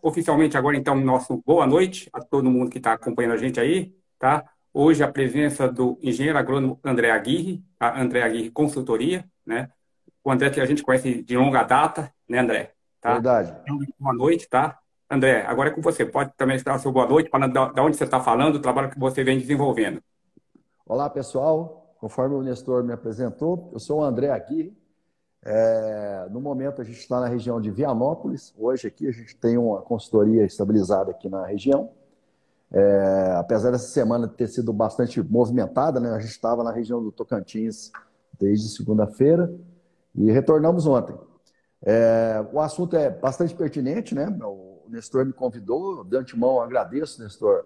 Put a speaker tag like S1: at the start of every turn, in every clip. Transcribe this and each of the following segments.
S1: oficialmente agora, então, nosso boa noite a todo mundo que está acompanhando a gente aí, tá? Hoje a presença do engenheiro agrônomo André Aguirre, a André Aguirre Consultoria, né? O André que a gente conhece de longa data, né, André? Tá?
S2: Verdade.
S1: Então, boa noite, tá? André, agora é com você. Pode também dar o seu boa noite, falando da onde você está falando, do trabalho que você vem desenvolvendo.
S2: Olá, pessoal. Conforme o Nestor me apresentou, eu sou o André Aguirre. No momento, a gente está na região de Vianópolis. Hoje, aqui, a gente tem uma consultoria estabilizada aqui na região. Apesar dessa semana ter sido bastante movimentada, né? A gente estava na região do Tocantins desde segunda-feira e retornamos ontem. O assunto é bastante pertinente, né? O Nestor me convidou, de antemão eu agradeço, Nestor,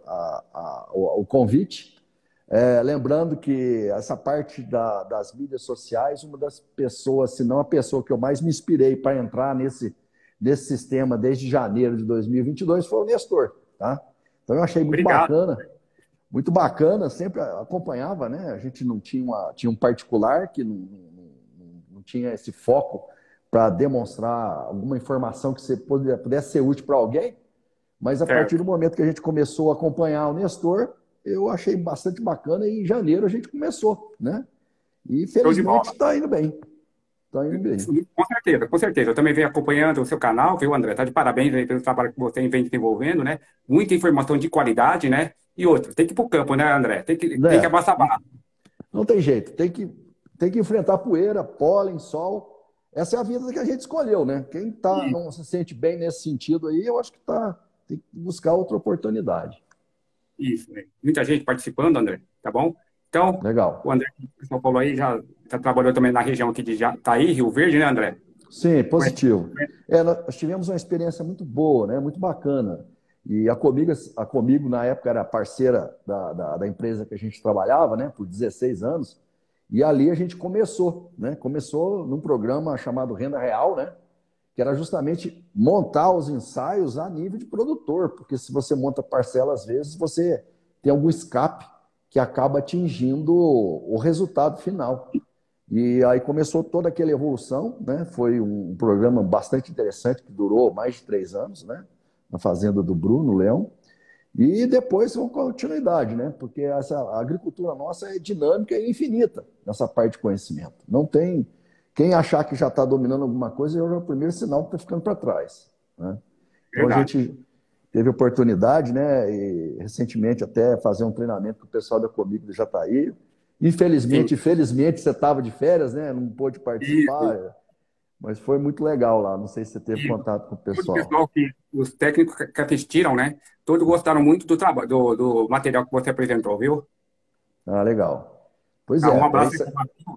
S2: o convite. Lembrando que essa parte das mídias sociais, uma das pessoas, se não a pessoa que eu mais me inspirei para entrar nesse sistema desde janeiro de 2022 foi o Nestor, tá? Então eu achei
S1: Obrigado.
S2: muito bacana, sempre acompanhava, né? A gente não tinha um particular que não tinha esse foco para demonstrar alguma informação que você pudesse ser útil para alguém, mas a partir
S1: Certo.
S2: do momento que a gente começou a acompanhar o Nestor, eu achei bastante bacana e em janeiro a gente começou, né? E
S1: Show de
S2: felizmente
S1: bola.
S2: está indo bem. Está indo bem.
S1: Com certeza, com certeza. Eu também venho acompanhando o seu canal, viu, André? Tá de parabéns aí pelo trabalho que você vem desenvolvendo, né? Muita informação de qualidade, né? E outra, tem que ir pro campo, né, André? Tem que
S2: Né?
S1: amassar barra.
S2: Não tem jeito. Tem que enfrentar poeira, pólen, sol. Essa é a vida que a gente escolheu, né? Quem
S1: Isso,
S2: não se sente bem nesse sentido aí, eu acho que tem que buscar outra oportunidade.
S1: isso, né? Muita gente participando, André, tá bom? Então,
S2: Legal.
S1: o André, que o pessoal falou aí, já trabalhou também na região aqui de Jataí, Rio Verde, né, André?
S2: Sim,
S1: Conhece?
S2: positivo. Nós tivemos uma experiência muito boa, né? Muito bacana. E a Comigo, na época, era parceira da empresa que a gente trabalhava, né? Por 16 anos. E ali a gente começou, né? Começou num programa chamado Renda Real, né? Que era justamente montar os ensaios a nível de produtor, porque se você monta parcela, às vezes você tem algum escape que acaba atingindo o resultado final. E aí começou toda aquela evolução, né? Foi um programa bastante interessante que durou mais de 3 anos, né? Na fazenda do Bruno Leão. E depois com continuidade, né? Porque a agricultura nossa é dinâmica e infinita nessa parte de conhecimento. Não tem quem achar que já está dominando alguma coisa, é o primeiro sinal que está ficando para trás, né? Então a
S1: Verdade.
S2: gente teve oportunidade, né? E recentemente até fazer um treinamento com o pessoal da Comigo do Jataí.
S1: Sim.
S2: Felizmente você estava de férias, né? Não pôde
S1: Isso,
S2: participar, mas foi muito legal lá. Não sei se você teve
S1: isso.
S2: contato com o
S1: Todo o
S2: pessoal.
S1: pessoal os técnicos que assistiram, né? Todos gostaram muito do trabalho, do material que você apresentou, viu?
S2: Ah, legal. Pois
S1: Ah, um
S2: é
S1: abraço aí
S2: isso.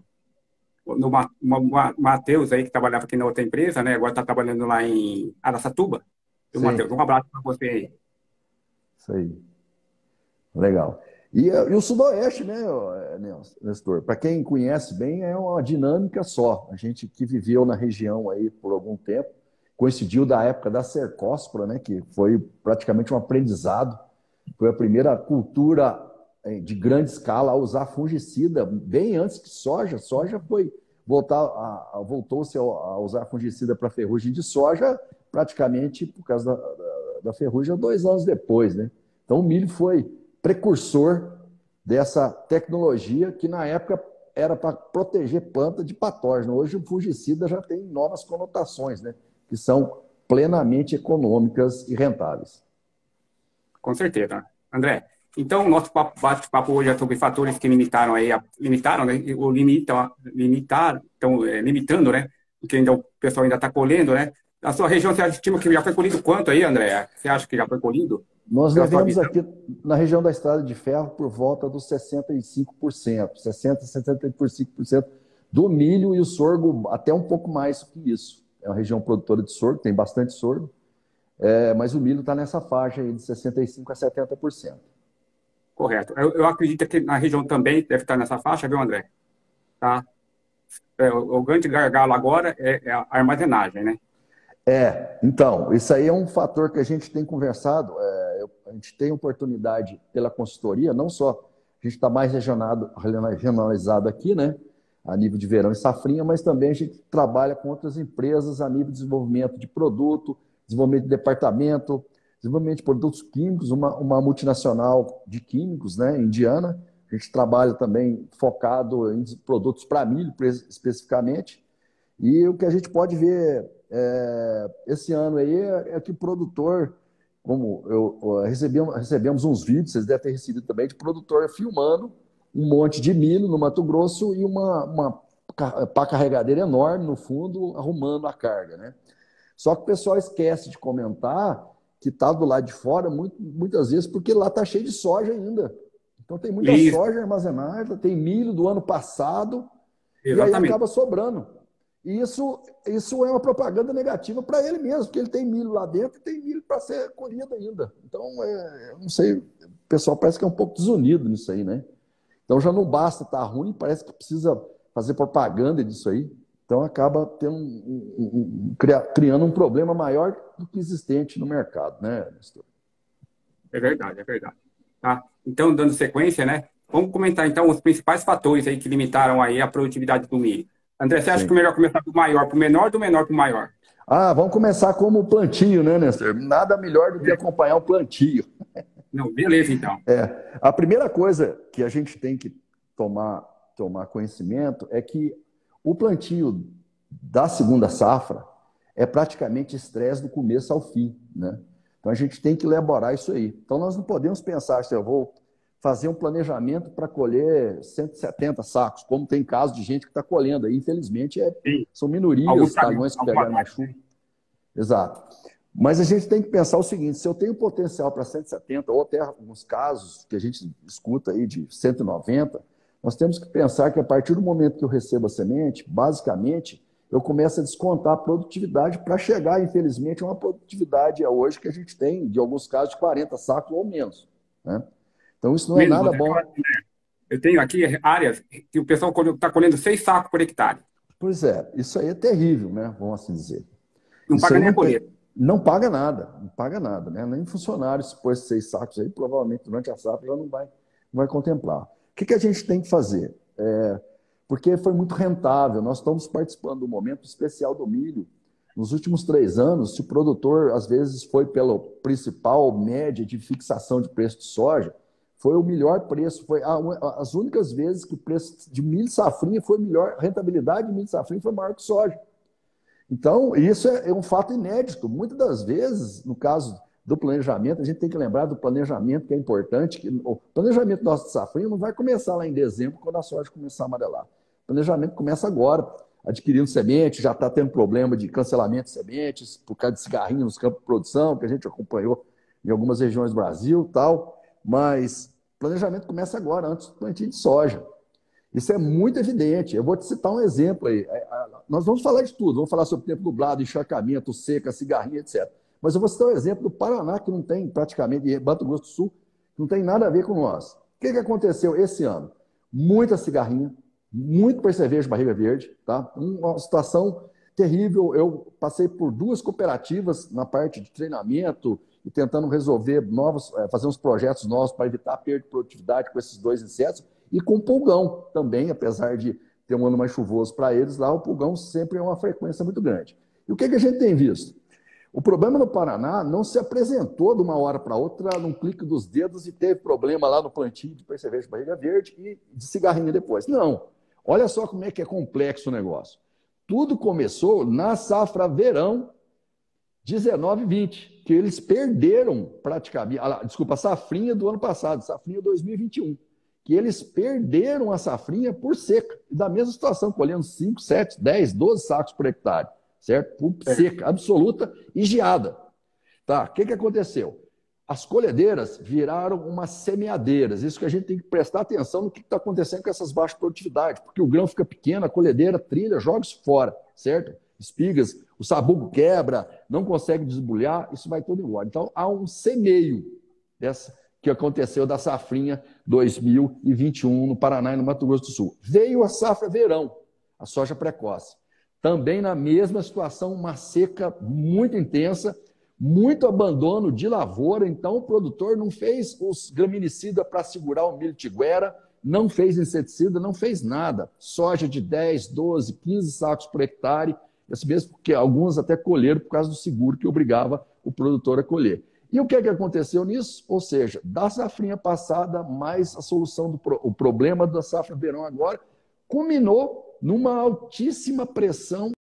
S1: no Matheus aí, que trabalhava aqui na outra empresa, né? Agora está trabalhando lá em Araçatuba. E o Matheus,
S2: Sim,
S1: um abraço para você aí.
S2: isso aí. Legal. E o Sudoeste, né, Nestor? Para quem conhece bem, é uma dinâmica só. A gente que viveu na região aí por algum tempo, coincidiu da época da Cercospora, né, que foi praticamente um aprendizado. Foi a primeira cultura de grande escala a usar fungicida, bem antes que soja. Soja voltou-se a usar fungicida para ferrugem de soja praticamente por causa da ferrugem 2 anos depois, né? Então o milho foi precursor dessa tecnologia que na época era para proteger planta de patógeno. Hoje o fungicida já tem novas conotações, né? Que são plenamente econômicas e rentáveis.
S1: Com certeza. André, então o nosso bate-papo hoje é sobre fatores que limitaram aí, limitaram, né? Ou estão limitando, né? Porque ainda o pessoal ainda está colhendo, né? Na sua região, você estima que já foi colhido quanto aí, André? Você acha que já foi colhido?
S2: Nós
S1: Pela sua
S2: devemos
S1: visão?
S2: aqui na região da Estrada de Ferro por volta dos 65%, 60, 65% do milho e o sorgo, até um pouco mais do que isso. É uma região produtora de sorgo, tem bastante sorgo, mas o milho está nessa faixa aí de 65 a 70%.
S1: Correto. Eu acredito que na região também deve estar nessa faixa, viu, André? Tá? O grande gargalo agora é a armazenagem, né?
S2: Então, isso aí é um fator que a gente tem conversado. A gente tem oportunidade pela consultoria, não só a gente está mais regionalizado aqui, né, a nível de verão e safrinha, mas também a gente trabalha com outras empresas a nível de desenvolvimento de produto, desenvolvimento de departamento. desenvolvimento de produtos químicos, uma multinacional de químicos, né, indiana. A gente trabalha também focado em produtos para milho, especificamente. E o que a gente pode ver esse ano aí é que o produtor, como recebemos uns vídeos, vocês devem ter recebido também, de produtor filmando um monte de milho no Mato Grosso e uma pá carregadeira enorme no fundo, arrumando a carga, né? Só que o pessoal esquece de comentar que está do lado de fora, muitas vezes, porque lá está cheio de soja ainda. Então tem muita
S1: Isso,
S2: soja armazenada, tem milho do ano passado, e aí
S1: exatamente.
S2: acaba sobrando. E isso é uma propaganda negativa para ele mesmo, porque ele tem milho lá dentro e tem milho para ser colhido ainda. Então, eu não sei, o pessoal parece que é um pouco desunido nisso aí, né? Então já não basta estar ruim, parece que precisa fazer propaganda disso aí. Então acaba criando um problema maior do que existente no mercado, né, Nestor?
S1: É verdade, é verdade. Tá? Então, dando sequência, né? Vamos comentar então os principais fatores aí que limitaram aí a produtividade do milho. André, você acha que é
S2: Sim.
S1: melhor começar do maior para o menor, do menor para o maior?
S2: Vamos começar como o plantio, né, Nestor? Nada melhor do que acompanhar o plantio.
S1: Não, beleza, então.
S2: A primeira coisa que a gente tem que tomar conhecimento é que o plantio da segunda safra é praticamente estresse do começo ao fim, né? Então a gente tem que elaborar isso aí. Então nós não podemos pensar se eu vou fazer um planejamento para colher 170 sacos, como tem caso de gente que está colhendo aí. Infelizmente,
S1: Sim.
S2: são minorias,
S1: Alguns
S2: talhões que pegaram mais
S1: casos,
S2: chuva. Exato. Mas a gente tem que pensar o seguinte: se eu tenho potencial para 170, ou até alguns casos que a gente escuta aí de 190, nós temos que pensar que a partir do momento que eu recebo a semente, basicamente, eu começo a descontar a produtividade para chegar, infelizmente, a uma produtividade hoje que a gente tem, de alguns casos, de 40 sacos ou menos, né? Então, isso não é
S1: menos,
S2: nada
S1: você fala
S2: bom.
S1: assim, né? Eu tenho aqui áreas que o pessoal está colhendo 6 sacos por hectare.
S2: Pois é, isso aí é terrível, né? Vamos assim dizer.
S1: Não
S2: Isso
S1: paga
S2: aí
S1: nem a colheita.
S2: não paga nada, não paga nada, né? Nem funcionário, se pôs 6 sacos aí, provavelmente durante a safra já não vai contemplar. O que a gente tem que fazer? Porque foi muito rentável, nós estamos participando do momento especial do milho. Nos últimos 3 anos, se o produtor, às vezes, foi pela principal média de fixação de preço de soja, foi o melhor preço, foi as únicas vezes que o preço de milho safrinha foi melhor, a rentabilidade de milho safrinha foi maior que soja. Então, isso é um fato inédito. Muitas das vezes, no caso do planejamento, a gente tem que lembrar do planejamento, que é importante. Que o planejamento nosso de safrinha não vai começar lá em dezembro, quando a soja começar a amarelar. O planejamento começa agora, adquirindo semente, já está tendo problema de cancelamento de sementes, por causa de cigarrinho nos campos de produção, que a gente acompanhou em algumas regiões do Brasil, tal. Mas o planejamento começa agora, antes do plantio de soja. Isso é muito evidente. Eu vou te citar um exemplo aí. Nós vamos falar de tudo, vamos falar sobre tempo nublado, encharcamento, seca, cigarrinha, etc. Mas eu vou citar um exemplo do Paraná, que não tem praticamente, e Mato Grosso do Sul, não tem nada a ver com nós. O que aconteceu esse ano? Muita cigarrinha, muito percevejo de barriga verde, tá? Uma situação terrível. Eu passei por 2 cooperativas na parte de treinamento e tentando resolver fazer uns projetos novos para evitar a perda de produtividade com esses 2 insetos, e com pulgão também, apesar de ter um ano mais chuvoso para eles, lá o pulgão sempre é uma frequência muito grande. E o que a gente tem visto? O problema no Paraná não se apresentou de uma hora para outra, num clique dos dedos, e teve problema lá no plantio de percevejo de barriga verde e de cigarrinha depois. Não. Olha só como é que é complexo o negócio. Tudo começou na safra verão 19-20, que eles perderam praticamente, desculpa, a safrinha do ano passado, safrinha 2021, que eles perderam a safrinha por seca. E da mesma situação, colhendo 5, 7, 10, 12 sacos por hectare, certo? Por seca absoluta e geada. Tá, o que aconteceu? As colhedeiras viraram umas semeadeiras. Isso que a gente tem que prestar atenção no que está acontecendo com essas baixas produtividades, porque o grão fica pequeno, a colhedeira trilha, joga isso fora, certo? Espigas, o sabugo quebra, não consegue desbulhar, isso vai tudo embora. Então, há um semeio que aconteceu da safrinha 2021 no Paraná e no Mato Grosso do Sul. Veio a safra verão, a soja precoce. Também na mesma situação, uma seca muito intensa, muito abandono de lavoura, então o produtor não fez os graminicida para segurar o milho tiguera, não fez inseticida, não fez nada. Soja de 10, 12, 15 sacos por hectare, esse mesmo porque alguns até colheram por causa do seguro que obrigava o produtor a colher. E o que é que aconteceu nisso? Ou seja, da safrinha passada, mais a solução o problema da safra verão agora, culminou numa altíssima pressão